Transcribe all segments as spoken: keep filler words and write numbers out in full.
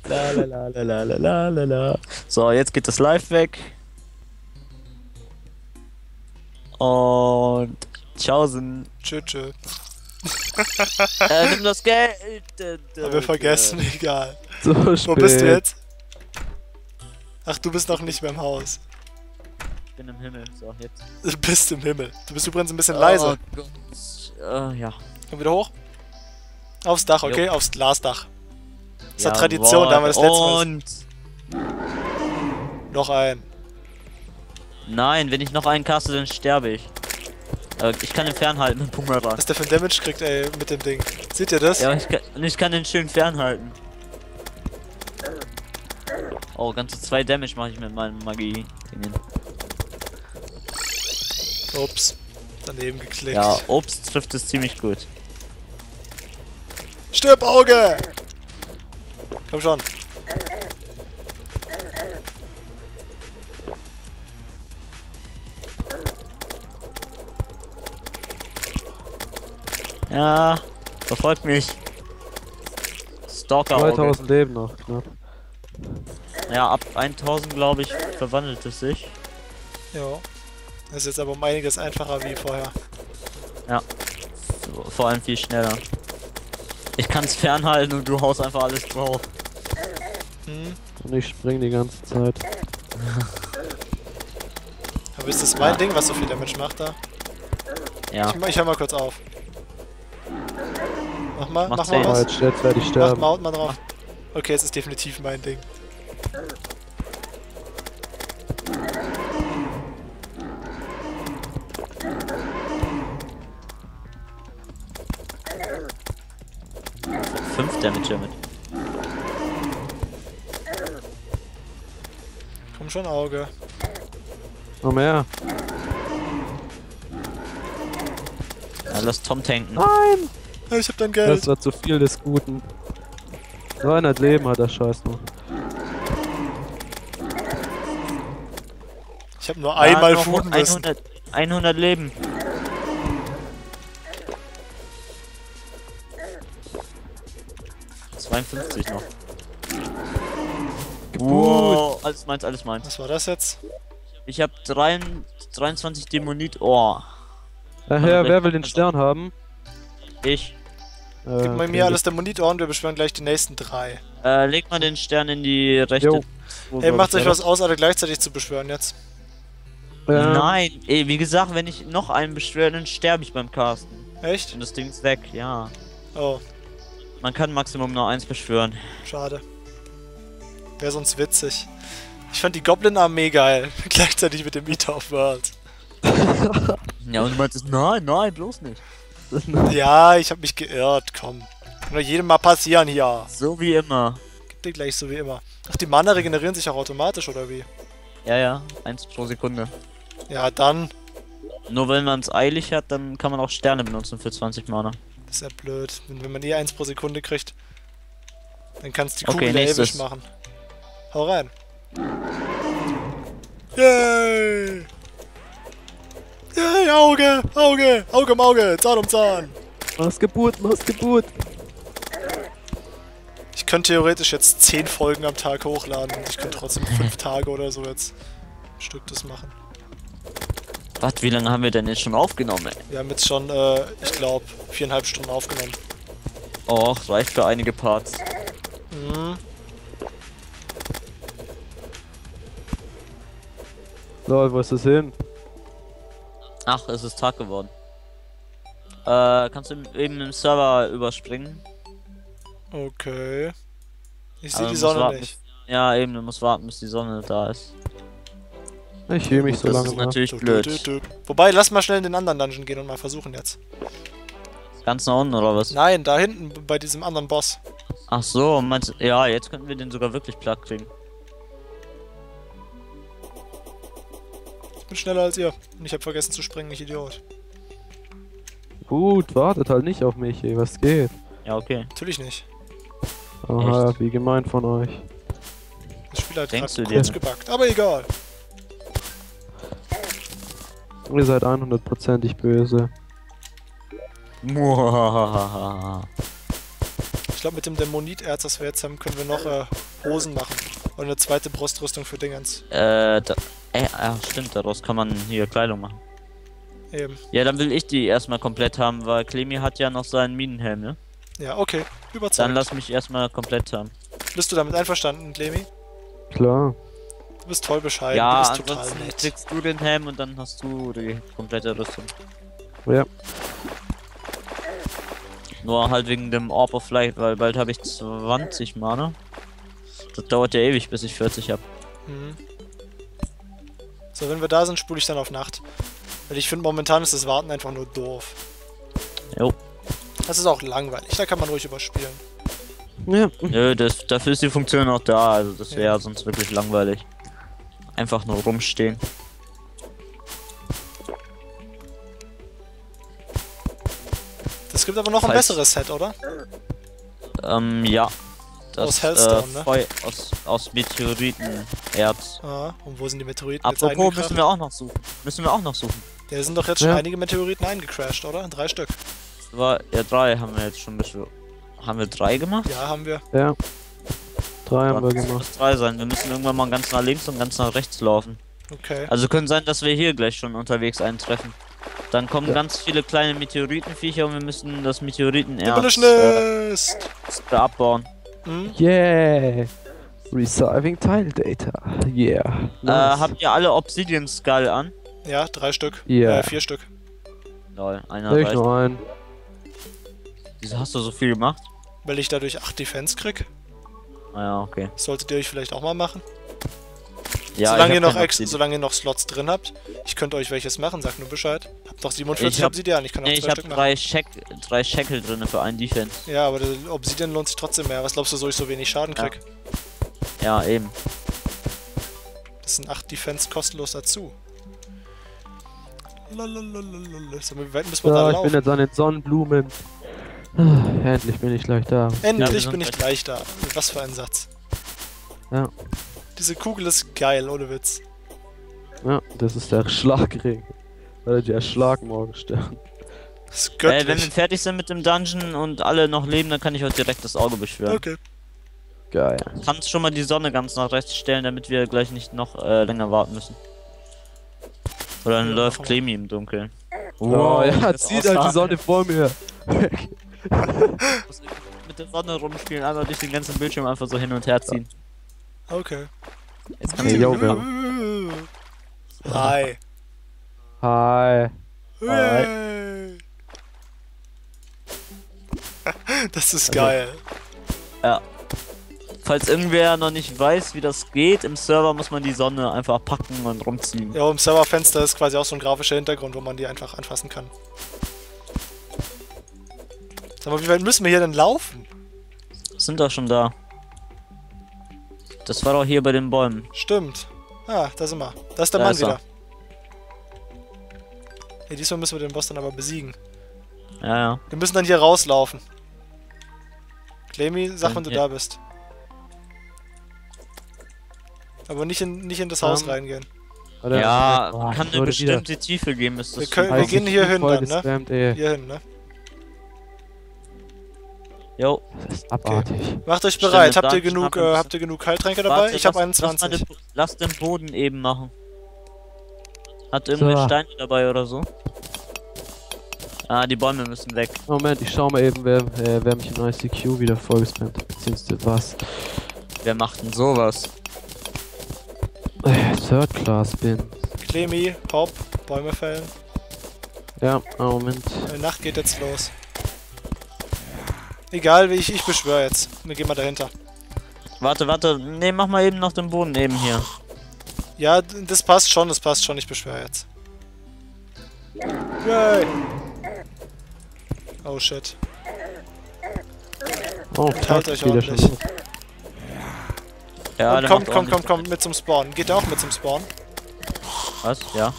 La la la la la la la la la. So, jetzt geht das Live weg. Und tschaußen. Tschö, tschö. Äh, nimm das Geld. Äh, Haben wir vergessen, egal. So Wo bist du spät. jetzt? Ach, du bist noch nicht mehr im Haus. Ich bin im Himmel. So, jetzt. Du bist im Himmel. Du bist übrigens ein bisschen leise. Oh Gott. Äh, ja. Komm wieder hoch. Aufs Dach, okay? Jo. Aufs Glasdach. Das ist Ja, ja Tradition, da haben wir das letzte Mal. Und. Noch ein. Nein, wenn ich noch einen caste, dann sterbe ich. Äh, ich kann den fernhalten mit Bumerang. Was der für ein Damage kriegt, ey, mit dem Ding. Seht ihr das? Ja, ich kann, und ich kann den schön fernhalten. Oh, ganze zwei Damage mache ich mit meinem Magie. Ups. Daneben geklickt. Ja, Obst trifft es ziemlich gut. Stirb, Auge! Komm schon. Ja, verfolgt mich. Stalker Auge. zweitausend Leben noch, knapp. Ja, ab tausend glaube ich verwandelt es sich. Ja. Das ist jetzt aber um einiges einfacher wie vorher. Ja. Vor allem viel schneller. Ich kann es fernhalten und du haust einfach alles drauf. Hm. Und ich spring die ganze Zeit. Aber ist das mein Ja. Ding, was so viel Damage macht da? Ja. Ich, ich hör mal kurz auf. Mach mal, Mach mach zehn. mal Aber was. jetzt, jetzt werde ich Macht sterben. mal, haut mal drauf. Okay, es ist definitiv mein Ding. fünf Damage damit. Komm schon, Auge. Noch mehr. Ja, lass Tom tanken. Nein! Ja, ich hab dein Geld. Das war zu viel des Guten. neunhundert Leben hat der Scheiß noch. Ich hab nur Ja, einmal noch fooden müssen. hundert, hundert Leben. zweiundfünfzig noch. Wow, alles meins, alles meins. Was war das jetzt? Ich hab dreiundzwanzig Dämonit. Oh, Daher, wer will den Stern haben? ich. Äh, Gib mal okay, mir alles der Monitor und wir beschwören gleich die nächsten drei. Äh, leg mal den Stern in die rechte. Jo. Wo Ey, war macht das? euch was aus, alle gleichzeitig zu beschwören jetzt. Ähm, Nein, ey, wie gesagt, wenn ich noch einen beschwöre, dann sterbe ich beim Casten. Echt? Und das Ding ist weg, ja. Oh, Man kann Maximum nur eins beschwören. schade. Wäre sonst witzig. Ich fand die Goblin-Armee geil. Gleichzeitig mit dem Eater of Worlds. Ja, und du meintest, nein, nein, bloß nicht. Ja, ich hab mich geirrt, komm. Kann doch jedem mal passieren hier. So wie immer. Gibt dir gleich so wie immer. Ach, die Mana regenerieren sich auch automatisch, oder wie? Ja, ja, eins pro Sekunde. Ja, dann. Nur wenn man es eilig hat, dann kann man auch Sterne benutzen für zwanzig Mana. Das ist ja blöd. Wenn, wenn man eh eins pro Sekunde kriegt, dann kannst du die Okay, Kugel nächstes. ewig machen. Hau rein. Yay! Yay, Auge! Auge! Auge um Auge! Zahn um Zahn! Mach's Geburt, mach's Geburt. Ich könnte theoretisch jetzt zehn Folgen am Tag hochladen und ich könnte trotzdem fünf Tage oder so jetzt ein Stück das machen. Was, wie lange haben wir denn jetzt schon aufgenommen, ey? Wir haben jetzt schon, äh, ich glaube, viereinhalb Stunden aufgenommen. Och, reicht für einige Parts. Mhm. Lol, wo ist das hin? Ach, es ist Tag geworden. Äh, kannst du eben im Server überspringen? Okay. Ich Aber sehe du die musst Sonne warten, nicht. bis- Ja, eben, du musst warten, bis die Sonne da ist. Ich hehl mich so das lange ist mal. natürlich Du, du, blöd. du, du. Wobei, lass mal schnell in den anderen Dungeon gehen und mal versuchen jetzt. Ganz nach unten, oder was? Nein, da hinten bei diesem anderen Boss. Ach so, meinst du, ja, jetzt könnten wir den sogar wirklich platt kriegen. Ich bin schneller als ihr. Und ich habe vergessen zu springen, ich Idiot. Gut, wartet halt nicht auf mich, ey, was geht? Ja, okay. Natürlich nicht. Aha, wie gemein von euch. Das Spiel hat Denkst gerade du kurz dir? gebackt. Aber egal. Ihr seid hundertprozentig böse. Muahahaha. Ich glaube, mit dem Dämoniterz, das wir jetzt haben, können wir noch äh, Hosen machen. Und eine zweite Brustrüstung für Dingens. Äh, da, äh, ja, stimmt, daraus kann man hier Kleidung machen. Eben. Ja, dann will ich die erstmal komplett haben, weil Clemi hat ja noch seinen Minenhelm, ne? Ja, okay. Dann Überzeugt. lass mich erstmal komplett haben. Bist du damit einverstanden, Clemi? Klar. Du bist toll bescheiden. Ja, du bist total ansonsten nett. kriegst du den Helm und dann hast du die komplette Rüstung. Ja. Nur halt wegen dem Orb of Light, weil bald habe ich zwanzig Mana. Das dauert ja ewig, bis ich vierzig habe. Mhm. So, wenn wir da sind, spule ich dann auf Nacht. Weil ich finde, momentan ist das Warten einfach nur doof. Jo. Das ist auch langweilig, da kann man ruhig überspielen. Ja. Nö, das, dafür ist die Funktion auch da, also das wäre Ja. sonst wirklich langweilig. Einfach nur rumstehen. Es gibt aber noch ein Falls- besseres Set, oder? Ähm, ja. Das, Aus Hellstone, äh, ne? Feu aus, aus Meteoritenerz. Ah, und wo sind die Meteoriten jetzt Apropos, eingecrashed? müssen wir auch noch suchen. Müssen wir auch noch suchen. Ja, sind doch jetzt schon Ja. einige Meteoriten eingecrashed, oder? Drei Stück. War, ja, drei haben wir jetzt schon beschw- Haben wir drei gemacht? Ja, haben wir. Ja. Drei haben Dann wir müssen gemacht. es drei sein. Wir müssen irgendwann mal ganz nach links und ganz nach rechts laufen. Okay. Also können sein, dass wir hier gleich schon unterwegs eintreffen. Dann kommen Ja. ganz viele kleine Meteoritenviecher und wir müssen das Meteoritenerz Demolition äh, Nest! abbauen. Hm? Yeah. Receiving Tile Data. Yeah. Äh, Nice. habt ihr alle Obsidian Skull an? Ja, drei Stück. Ja. Äh, vier Stück. Lol, einer Leg reicht. nur ein. Wieso hast du so viel gemacht? Weil ich dadurch acht Defense krieg. Ah ja, okay. Solltet ihr euch vielleicht auch mal machen. Ja, solange, ich ihr hab noch keinen Ex Obsidian. solange ihr noch Slots drin habt. Ich könnte euch welches machen, sagt nur Bescheid. Habt doch siebenundvierzig Ich hab- Obsidian, ich kann auch Nee, ich zwei hab Stück machen. drei, Shack drei Shackle drin für einen Defense. Ja, aber der Obsidian lohnt sich trotzdem mehr. Was glaubst du, so ich so wenig Schaden Ja. krieg? Ja, eben. Das sind acht Defense kostenlos dazu. Lalalala. So, wie weit müssen wir da Ja, ich bin laufen? jetzt an den Sonnenblumen. Ah, endlich bin ich gleich da. Ja, wir Endlich sind bin ich gleich- gleich da. Was für ein Satz. Ja. Diese Kugel ist geil, ohne Witz. Ja, das ist der Schlagring. Oder der Schlagmorgenstern. Das ist Äh, wenn göttlich. wir fertig sind mit dem Dungeon und alle noch leben, dann kann ich heute direkt das Auge beschwören. Okay. Geil. Kannst schon mal die Sonne ganz nach rechts stellen, damit wir gleich nicht noch äh, länger warten müssen. Oder dann Ja, läuft machen wir. Clemi im Dunkeln. Oh, ja, das zieht halt die Aussagen. Sonne vor mir. Muss mit der Sonne rumspielen, einfach durch den ganzen Bildschirm einfach so hin und her ziehen. Okay. Jetzt kannst Hey, du yo, wir- Hi. Hi. Hey. Das ist Also- geil. Ja. Falls irgendwer noch nicht weiß, wie das geht, im Server muss man die Sonne einfach packen und rumziehen. Ja, im Serverfenster ist quasi auch so ein grafischer Hintergrund, wo man die einfach anfassen kann. Sag mal, wie weit müssen wir hier denn laufen? Sind doch schon da. Das war doch hier bei den Bäumen. Stimmt. Ah, da sind wir. Da ist der Da Mann ist er. wieder. Hey, diesmal müssen wir den Boss dann aber besiegen. Ja, ja. Wir müssen dann hier rauslaufen. Clemi, sag, Dann wenn du hier. da bist. Aber nicht in, nicht in das Haus Ähm, reingehen. Alter, Ja, oh, kann ich eine wurde wieder- bestimmte Tiefe geben, ist das. Wir können- super. wir Heiß gehen ich hier bin hin voll dann, ne? gespammt, ey. Hier hin, ne? Jo. Das ist abartig. Macht euch Stimmt, bereit. da Habt ihr hab ich genug, ein äh, bisschen- habt ihr genug Heiltränke dabei? Warte, Ich habe lass- lass mal einundzwanzig. den- Lass den Boden eben machen. Hat irgendwer So. Steine dabei oder so? Ah, die Bäume müssen weg. Moment, ich schau mal eben, wer, äh, wer mich im I C Q wieder vollgespammt hat. Beziehungsweise was. Wer macht denn sowas? Äh, Third Class bin. Clemi, hopp, Bäume fällen. Ja, ah, Moment. Die Nacht geht jetzt los. Egal, wie ich, ich beschwöre jetzt. Wir gehen mal dahinter. Warte, warte. Ne, mach mal eben noch den Boden eben hier. Ja, d- das passt schon, das passt schon. Ich beschwöre jetzt. Yay! Oh shit. Oh, Teilt fuck, euch geht ja schon ordentlich. los. Ja, Und der kommt, macht kommt, kommt, ordentlich kommt mit zum Spawn. Geht der auch mit zum Spawn? Was? Ja.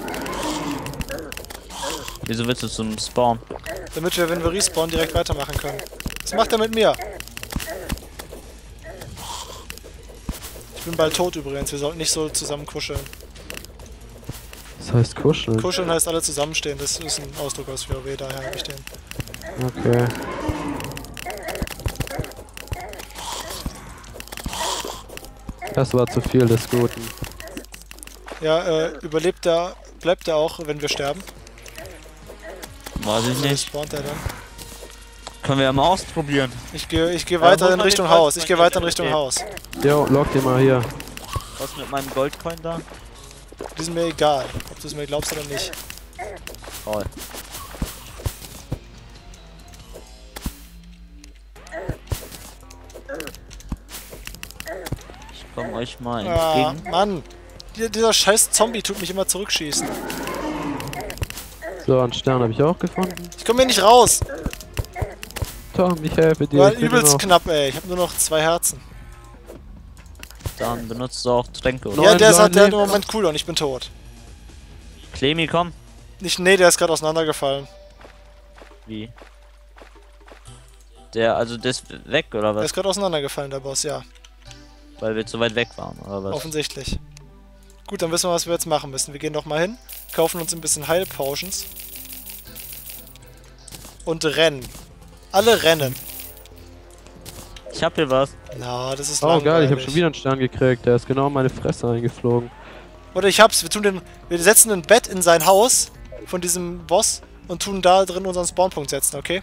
Wieso willst du zum Spawn? Damit wir, wenn wir respawnen, direkt weitermachen können. Was macht er mit mir? Ich bin bald tot übrigens. Wir sollten nicht so zusammen kuscheln. Das heißt kuscheln. Kuscheln heißt alle zusammenstehen. Das ist ein Ausdruck aus WoW, daher habe ich den. Okay. Das war zu viel des Guten. Ja, äh, überlebt er, bleibt er auch, wenn wir sterben? Weiß ich Oder nicht. spawnt er dann? Können wir ja mal ausprobieren. Ich gehe ich geh Ja, weiter muss in man Richtung den Haus. Ich gehe Goldcoin weiter in Richtung geben? Haus. Jo, lock dir mal hier. Was mit meinem Goldcoin da? Die sind mir egal, ob du es mir glaubst oder nicht. Toll. Ich komm euch mal Ah, entgegen. Mann! Die- Dieser scheiß Zombie tut mich immer zurückschießen. So, einen Stern habe ich auch gefunden. Ich komme hier nicht raus! Tom, ich helfe dir. War Ich bin übelst noch- knapp, ey. Ich habe nur noch zwei Herzen. Dann benutzt du auch Tränke, oder? Neun, Ja, der, ist neun halt, der hat im Leben. Moment Cooldown. Ich bin tot. Clemi, komm. Nicht, nee, der ist gerade auseinandergefallen. Wie? Der, also der ist weg, oder Der was? ist gerade auseinandergefallen, der Boss, ja. Weil wir zu weit weg waren, oder was? Offensichtlich. Gut, dann wissen wir, was wir jetzt machen müssen. Wir gehen doch mal hin, kaufen uns ein bisschen Heilpotions. Und rennen. Alle rennen. Ich hab hier was. Na, das ist Oh langweilig. geil, ich habe schon wieder einen Stern gekriegt. Der ist genau in meine Fresse eingeflogen. Oder ich hab's. Wir tun den. Wir setzen ein Bett in sein Haus von diesem Boss und tun da drin unseren Spawnpunkt setzen, okay?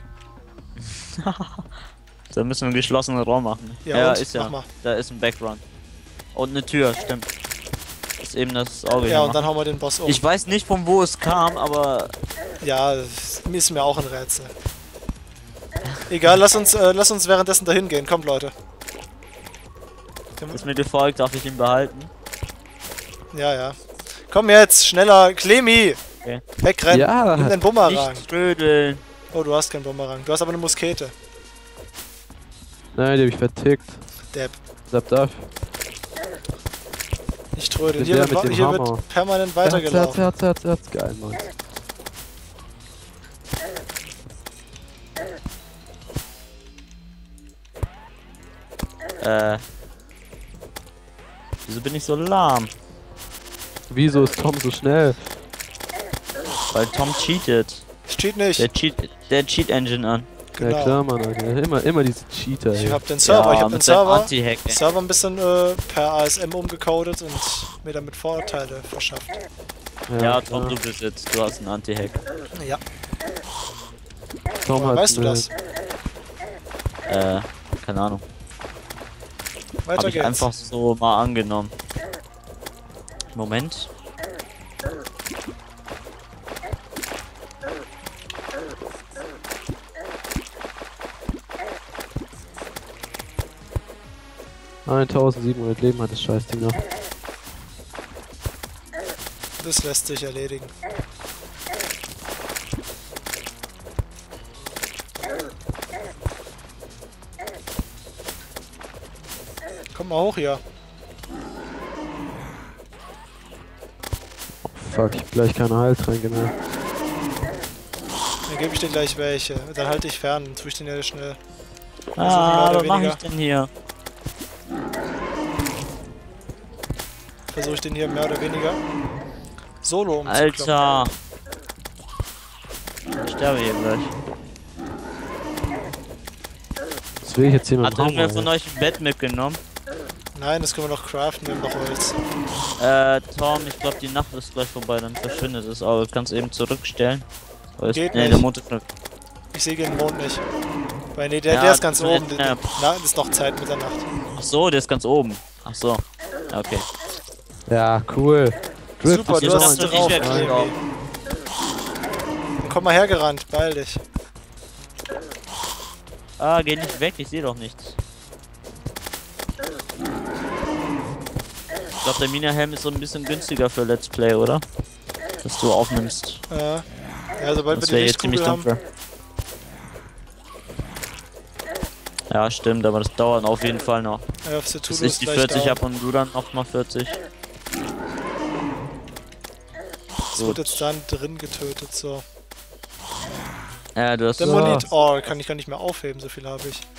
Da müssen wir einen geschlossenen Raum machen. Ja, und? ist ja. Mach mal. Da ist ein Backrun. Und eine Tür, stimmt. Ist eben das Auge Ja, hier und dann hauen wir den Boss um. Ich weiß nicht, von wo es kam, aber Ja, mir ist mir auch ein Rätsel. Egal, lass uns, äh, lass uns währenddessen dahin gehen. Kommt, Leute. ist mir gefolgt, darf ich ihn behalten. Ja, ja. Komm jetzt, schneller, Clemi! Okay. Wegrennen. Ja. Nimm den Bumerang. Nicht trödeln. Oh, du hast keinen Bumerang. Du hast aber eine Muskete. Nein, die hab ich vertickt. Depp. Bleib da. Ich trödel. Bin Hier, der wird, mit dem hier Hammer. wird permanent Herz, Herz, weitergelaufen. Herz, Herz, Herz. Geil, Mann. Äh. Wieso bin ich so lahm? Wieso ist Tom so schnell? Weil Tom cheatet. Ich cheat nicht. Der cheat, der Cheat Engine an. Genau. Ja klar, Mann, Alter. Immer, immer diese Cheater, Ich ey. hab den Server, ich hab den mit seinem Server, Anti-Hack. ey. Server ein bisschen äh, per A S M umgecodet und mir damit Vorteile verschafft. Ja, Tom, du bist jetzt. Du hast einen Anti-Hack. Ja, Tom woher hat weißt du eine- das? Äh, keine Ahnung. Weiter Hab ich geht's. einfach so mal angenommen. Moment. eintausendsiebenhundert Leben hat das Scheißding noch. Das lässt sich erledigen. Komm mal hoch hier. Fuck, ich hab gleich keine Heiltränke mehr. Dann gebe ich dir gleich welche. Dann halte ich fern, dann tue ich den ja schnell. Ah, mehr oder was mach ich weniger. denn hier? Versuche ich den hier mehr oder weniger solo umzukloppen. Alter. Ich sterbe hier gleich. Was will ich jetzt hier mit Hat dem Hammer? irgendwer von ey? euch ein Bett mitgenommen? Nein, das können wir noch craften, wir haben noch Holz. Äh, Tom, ich glaube die Nacht ist gleich vorbei, dann verschwindet es, aber du kannst eben zurückstellen. Oder ist- Geht nee, nicht. der Mond ist noch. Ich sehe den Mond nicht. Weil nee, der, Ja, der ist ganz das oben. ist- Der, ja. na, ist noch Zeit Mitternacht. Ach so, der ist ganz oben. Ach so. Ja, okay. Ja, cool. Drift Super, ist du jetzt hast noch es ein drauf, T-Shirt Clemi. drauf. Dann komm mal hergerannt, beeil dich. Ah, geh nicht weg, ich sehe doch nichts. Ich glaube, der Mina-Helm ist so ein bisschen günstiger für Let's Play, oder? Dass du aufnimmst. Äh, ja, sobald Das wir die wäre jetzt ziemlich Lichtkugel dumm haben. für. Ja, stimmt, aber das dauert auf jeden Fall noch. Ja, aufs To-Do Bis ist ich die gleich vierzig da. hab und du dann noch mal vierzig. Das wird jetzt dann drin getötet, so. Ja, du hast Der So. Monit. Oh, kann ich gar nicht mehr aufheben, so viel habe ich.